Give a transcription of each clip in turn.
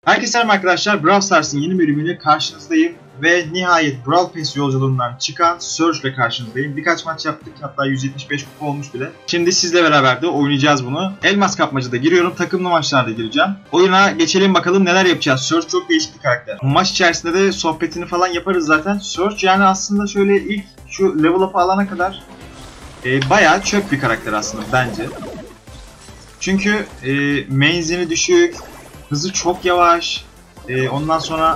Herkese merhaba arkadaşlar. Brawl Stars'ın yeni bölümüyle karşınızdayım. Ve nihayet Brawl Pass yolculuğundan çıkan Surge ile karşınızdayım. Birkaç maç yaptık. Hatta 175 kupa olmuş bile. Şimdi sizle beraber de oynayacağız bunu. Elmas kapmacada giriyorum. Takımlı maçlarda gireceğim. Oyuna geçelim bakalım neler yapacağız. Surge çok değişik bir karakter. Maç içerisinde de sohbetini falan yaparız zaten. Surge yani aslında şöyle ilk şu level up'ı alana kadar bayağı çöp bir karakter aslında bence. Çünkü menzili düşük. Hızı çok yavaş. Ondan sonra...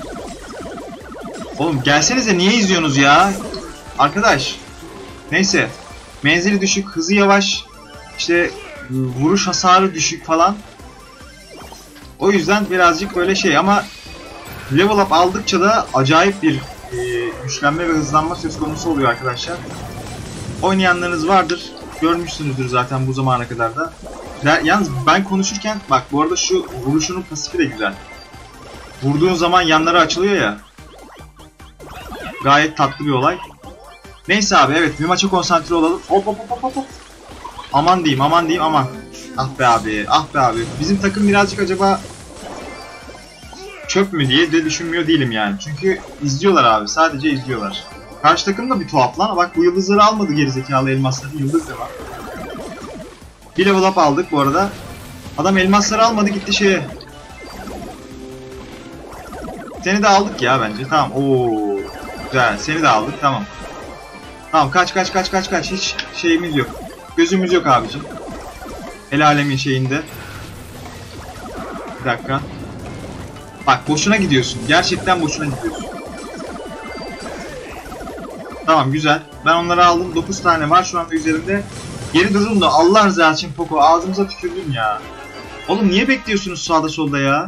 Oğlum gelsenize, niye izliyorsunuz ya? Arkadaş. Neyse. Menzili düşük, hızı yavaş. İşte vuruş hasarı düşük falan. O yüzden birazcık böyle şey ama level up aldıkça da acayip bir güçlenme ve hızlanma söz konusu oluyor arkadaşlar. Oynayanlarınız vardır. Görmüşsünüzdür zaten bu zamana kadar da. Yalnız ben konuşurken bak bu arada şu vuruşunun pasifi de güzel. Vurduğun zaman yanları açılıyor ya. Gayet tatlı bir olay. Neyse abi, evet, bir maça konsantre olalım. Hop hop hop hop hop. Aman diyeyim, aman diyeyim, aman. Ah be abi, ah be abi. Bizim takım birazcık acaba çöp mü diye de düşünmüyor değilim yani. Çünkü izliyorlar abi, sadece izliyorlar. Karşı takım da bir tuhaf lan. Bak bu yıldızları almadı gerizekalı elmasları. Yıldız da var. Bir level up aldık bu arada. Adam elmasları almadı, gitti şeye. Seni de aldık ya bence. Tamam. Oo. Güzel. Seni de aldık. Tamam. Tamam, kaç. Hiç şeyimiz yok. Gözümüz yok abicim. El alemin şeyinde. Bir dakika. Bak boşuna gidiyorsun. Gerçekten boşuna gidiyorsun. Tamam, güzel. Ben onları aldım. 9 tane var şu anda üzerimde. Geri durun da Allah rızası için Poco, ağzımıza tükürdün ya. Oğlum niye bekliyorsunuz sağda solda ya?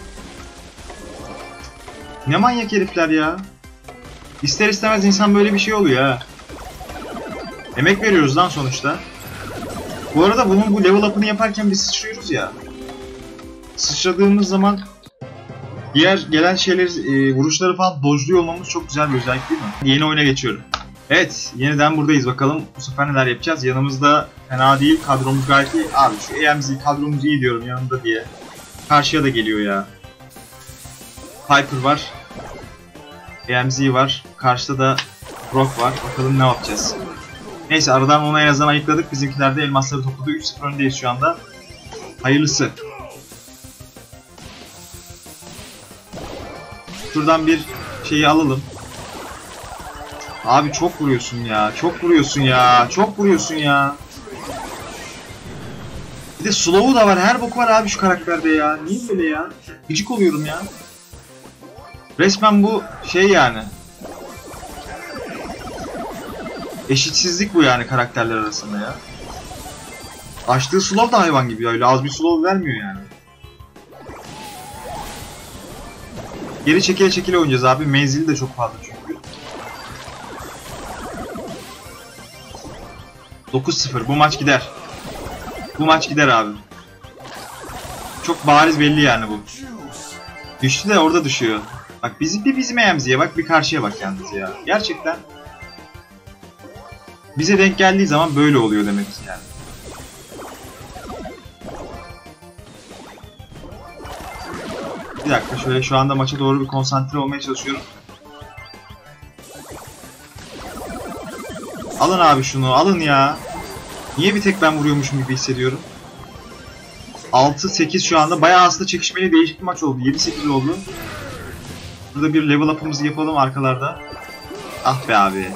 Ne manyak herifler ya. İster istemez insan böyle bir şey oluyor ha. Emek veriyoruz lan sonuçta. Bu arada bunun bu level up'ını yaparken biz sıçrıyoruz ya. Sıçradığımız zaman diğer gelen şeyleri, vuruşları falan dodge'luyor olmamız çok güzel bir özellik değil mi? Yeni oyuna geçiyorum. Evet, yeniden buradayız bakalım. Bu sefer neler yapacağız? Yanımızda fena değil, kadromuz gayet iyi. Abi şu AMZ kadromuz iyi diyorum yanında diye. Karşıya da geliyor ya. Piper var. AMZ var. Karşıda da Brock var. Bakalım ne yapacağız. Neyse, aradan ona en azından ayıkladık. Bizimkiler de elmasları topladı. 3-0 öndeyiz şu anda. Hayırlısı. Şuradan bir şeyi alalım. Abi çok vuruyorsun ya. Çok vuruyorsun ya. Çok vuruyorsun ya. Bir de slow'u da var. Her boku var abi şu karakterde ya. Niye böyle ya? Gıcık oluyorum ya. Resmen bu şey yani. Eşitsizlik bu yani karakterler arasında ya. Açtığı slow da hayvan gibi ya. Öyle az bir slow vermiyor yani. Geri çekile çekile oynayacağız abi. Menzili de çok fazla çünkü. 9-0. Bu maç gider. Bu maç gider abi. Çok bariz belli yani bu. Düştü de orada düşüyor. Bak bizim AMZ'ye bak, bir karşıya bak yalnız ya. Gerçekten. Bize denk geldiği zaman böyle oluyor demek yani. Bir dakika, şöyle şu anda maça doğru bir konsantre olmaya çalışıyorum. Alın abi şunu, alın ya. Niye bir tek ben vuruyormuşum gibi hissediyorum. 6-8 şu anda. Bayağı aslında çekişmeli, değişik bir maç oldu. 7-8 oldu. Burada bir level up'ımızı yapalım arkalarda. Ah be abi.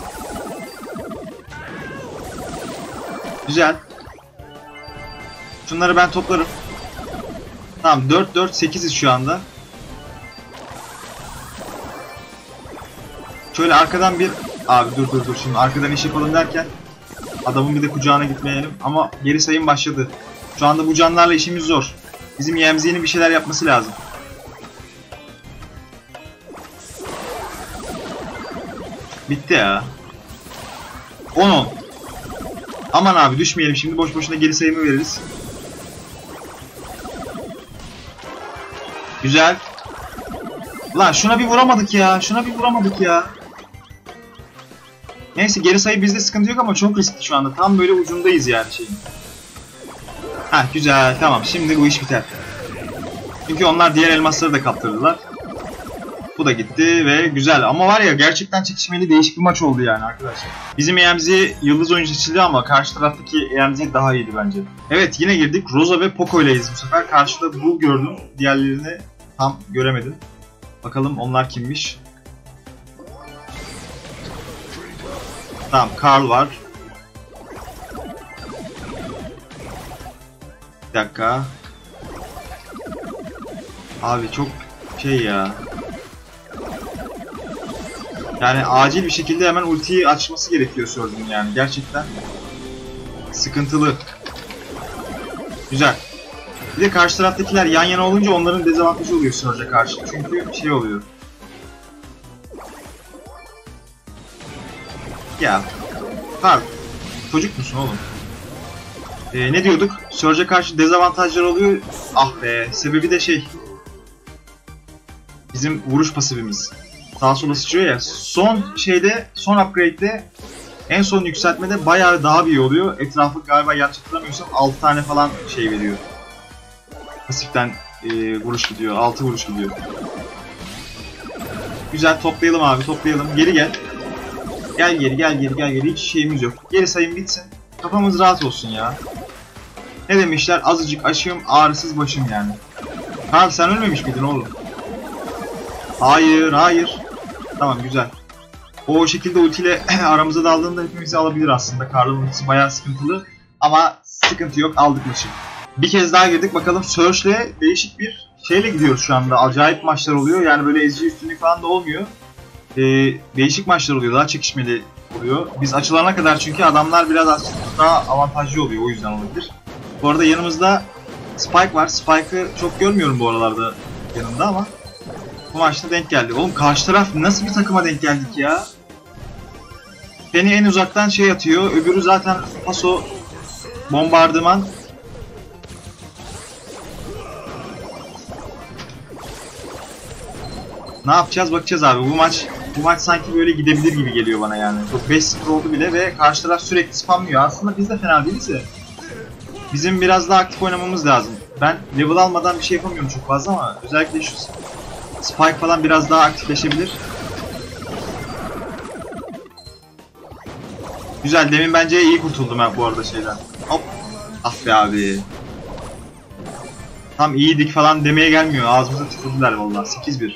Güzel. Şunları ben toplarım. Tamam, 4-4-8'iz şu anda. Şöyle arkadan bir... Abi dur şimdi arkadan iş yapalım derken adamın bir de kucağına gitmeyelim. Ama geri sayım başladı. Şu anda bu canlarla işimiz zor. Bizim YMZ'nin bir şeyler yapması lazım. Bitti ya. 10-10. Aman abi düşmeyelim şimdi, boş boşuna geri sayımı veririz. Güzel. Lan şuna bir vuramadık ya. Şuna bir vuramadık ya. Neyse, geri sayı bizde sıkıntı yok ama çok riskli şu anda. Tam böyle ucundayız yani şeyin. Heh, güzel, tamam, şimdi bu iş biter. Çünkü onlar diğer elmasları da kaptırdılar. Bu da gitti ve güzel. Ama var ya gerçekten çekişmeli değişik bir maç oldu yani arkadaşlar. Bizim EMZ yıldız oyuncu seçildi ama karşı taraftaki EMZ daha iyiydi bence. Evet yine girdik. Rosa ve Poco ileyiz bu sefer. Karşıda Bull gördüm. Diğerlerini tam göremedim. Bakalım onlar kimmiş. Tamam Carl var. Bir dakika. Abi çok şey ya. Yani acil bir şekilde hemen ultiyi açması gerekiyor Surge'un yani. Gerçekten sıkıntılı. Güzel. Bir de karşı taraftakiler yan yana olunca onların dezavantajı oluyor Surge'a karşı. Çünkü şey oluyor. Ya. Karl. Çocuk musun oğlum? Ne diyorduk? Surge'a karşı dezavantajlar oluyor. Ah be. Sebebi de şey. Bizim vuruş pasifimiz. Sağa sola sıçrıyor ya. Son upgrade'de en son yükseltmede bayağı daha iyi oluyor. Etrafı galiba yanlış hatırlamıyorsam 6 tane falan şey veriyor. Pasiften vuruş gidiyor. 6 vuruş gidiyor. Güzel toplayalım abi toplayalım. Geri gel. Gel geri. Hiç şeyimiz yok. Geri sayım bitsin. Kafamız rahat olsun ya. Ne demişler? Azıcık aşığım ağrısız başım yani. Karl sen ölmemiş miydin oğlum? Hayır. Tamam güzel. O şekilde ultiyle aramıza daldığında hepimizi alabilir aslında. Karl'ın ultisi bayağı sıkıntılı. Ama sıkıntı yok aldık maçı. Bir kez daha girdik bakalım. Surge'le değişik bir şeyle gidiyoruz şu anda. Acayip maçlar oluyor. Yani böyle ezici üstünlük falan da olmuyor. Değişik maçlar oluyor. Daha çekişmeli oluyor. Biz açılana kadar çünkü adamlar biraz daha avantajlı oluyor. O yüzden olabilir. Bu arada yanımızda Spike var. Spike'ı çok görmüyorum bu aralarda yanımda ama bu maçta denk geldi. Oğlum karşı taraf nasıl bir takıma denk geldik ya? Beni en uzaktan şey atıyor. Öbürü zaten paso bombardıman. Ne yapacağız bakacağız abi. Bu maç sanki böyle gidebilir gibi geliyor bana yani. Çok 5-0 oldu bile ve karşı taraf sürekli spamlıyor. Aslında biz de fena değiliz ya. Bizim biraz daha aktif oynamamız lazım. Ben level almadan bir şey yapamıyorum çok fazla ama özellikle şu Spike falan biraz daha aktifleşebilir. Güzel demin bence iyi kurtuldum ben bu arada şeyden. Hop. Ah be abi. Tam iyiydik falan demeye gelmiyor. Ağzımıza tükürdüler vallahi. 8-1.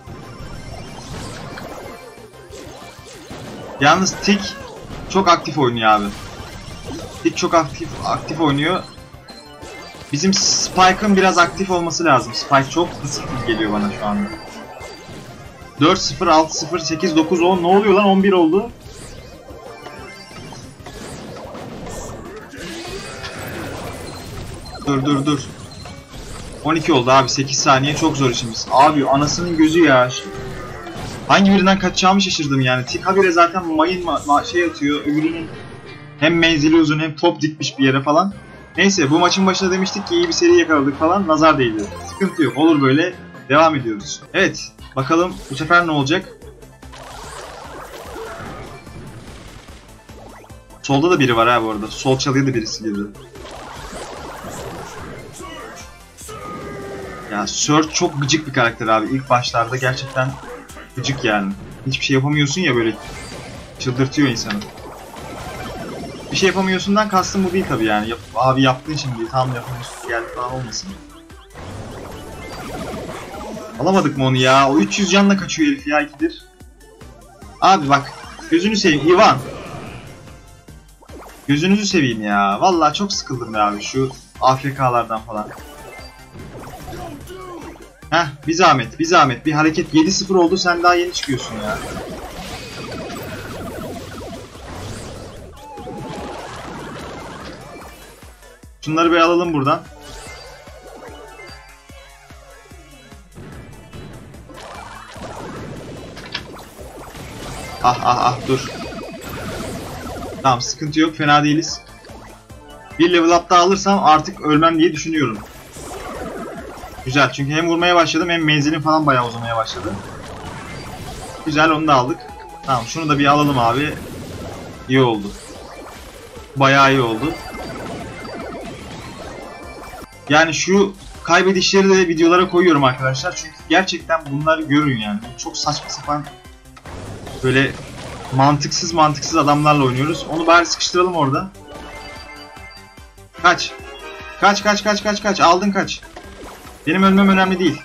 Yalnız Tik çok aktif oynuyor abi. Tik çok aktif oynuyor. Bizim Spike'ın biraz aktif olması lazım. Spike çok pasif geliyor bana şu anda. 4-0, 6-0, 8-9, 10. Ne oluyor lan? 11 oldu. Dur. 12 oldu abi. 8 saniye çok zor işimiz. Abi anasının gözü ya. Hangi birinden kaçacağımı şaşırdım yani. Tik habire zaten mayın şey atıyor. Öbürünün hem menzili uzun hem top dikmiş bir yere falan. Neyse bu maçın başında demiştik ki iyi bir seri yakaladık falan. Nazar değdi. Sıkıntı yok. Olur böyle. Devam ediyoruz. Evet. Bakalım bu sefer ne olacak? Solda da biri var ha bu arada. Sol çalıya da birisi girdi. Ya Surge çok gıcık bir karakter abi. İlk başlarda gerçekten gıcık yani. Hiçbir şey yapamıyorsun ya böyle. Çıldırtıyor insanı. Bir şey yapamıyorsundan kastım bu değil tabi yani. Abi yaptın şimdi tam yapamıyorsun geldi falan olmasın. Alamadık mı onu ya? O 300 canla kaçıyor herif ya ikidir. Abi bak gözünü seveyim Ivan. Gözünüzü seveyim ya. Vallahi çok sıkıldım ya abi şu AFK'lardan falan. Heh bir zahmet bir hareket 7-0 oldu sen daha yeni çıkıyorsun ya. Şunları bir alalım buradan. Ah dur. Tamam sıkıntı yok fena değiliz. Bir level up daha alırsam artık ölmem diye düşünüyorum. Güzel çünkü hem vurmaya başladım hem menzilim falan bayağı uzamaya başladı. Güzel onu da aldık. Tamam şunu da bir alalım abi. İyi oldu. Bayağı iyi oldu. Yani şu kaybedişleri de videolara koyuyorum arkadaşlar. Çünkü gerçekten bunları görün yani. Çok saçma sapan böyle mantıksız adamlarla oynuyoruz. Onu bari sıkıştıralım orada. Kaç. Kaç. Aldın kaç. Benim ölmem önemli değil.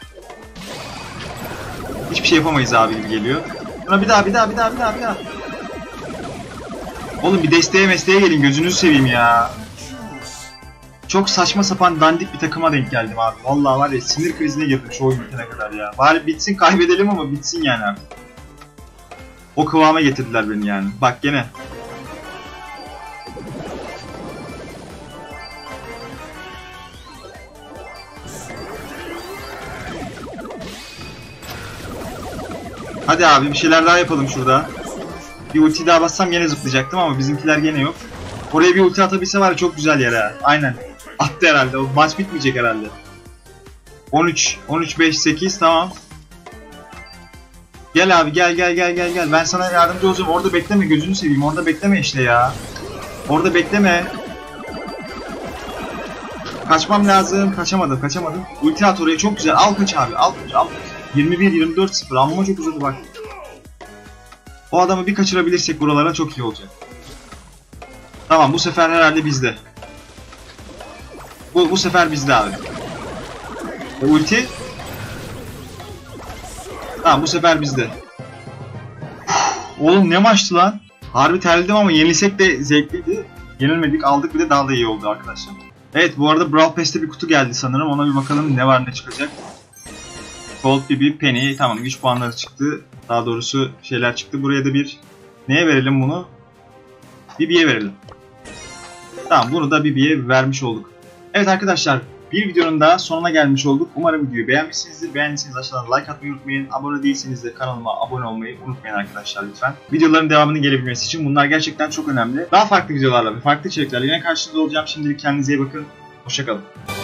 Hiçbir şey yapamayız abi gibi geliyor. Buna bir daha. Oğlum bir desteğe gelin, gözünüzü seveyim ya. Çok saçma sapan dandik bir takıma denk geldim abi. Vallahi var ya, sinir krizine girdim şu oyun bitene kadar ya. Bari bitsin, kaybedelim ama bitsin yani artık. O kıvama getirdiler beni yani. Bak gene. Hadi abi bir şeyler daha yapalım şurada. Bir ulti daha bassam gene zıplayacaktım ama bizimkiler gene yok. Oraya bir ulti atabilse var ya, çok güzel yer ha. Aynen. Attı herhalde. O maç bitmeyecek herhalde. 13 5 8 tamam. Gel abi gel. Ben sana yardımcı olacağım. Orada bekleme, gözünü seveyim. Orada bekleme işte ya. Orada bekleme. Kaçmam lazım. Kaçamadım. Ulti at oraya, çok güzel. Al kaç abi. Al kaç. 21-24-0. Amma çok uzadı bak. O adamı bir kaçırabilirsek buralara çok iyi olacak. Tamam, bu sefer herhalde bizde. Bu sefer bizde abi. Ulti. Tamam, bu sefer bizde. Oğlum ne maçtı lan. Harbi terledim ama yenilsek de zevkliydi. Yenilmedik, aldık, bir de daha da iyi oldu arkadaşlar. Evet, bu arada Brawl Pass'te bir kutu geldi sanırım. Ona bir bakalım ne var ne çıkacak. Colt Bibi, Penny. Tamam, güç puanları çıktı. Daha doğrusu şeyler çıktı. Buraya da bir... Neye verelim bunu? Bibi'ye verelim. Tamam, bunu da Bibi'ye vermiş olduk. Evet arkadaşlar, bir videonun daha sonuna gelmiş olduk. Umarım videoyu beğenmişsinizdir. Beğendiyseniz aşağıdan like atmayı unutmayın. Abone değilseniz de kanalıma abone olmayı unutmayın arkadaşlar lütfen. Videoların devamının gelebilmesi için bunlar gerçekten çok önemli. Daha farklı videolarla ve farklı içeriklerle yine karşınızda olacağım. Şimdilik kendinize iyi bakın. Hoşça kalın.